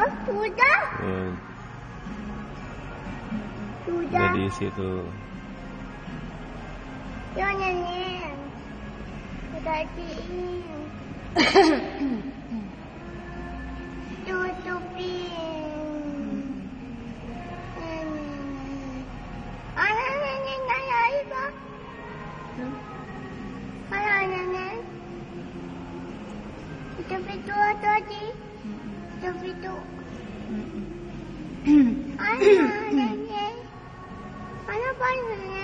sudah. Sudah. Di situ. Ya, nenek. Tadi. Tutupin. Anak nenek nak air tak? Anak nenek. Tutup pintu tadi. Tutup pintu. Anak nenek. Anak panas.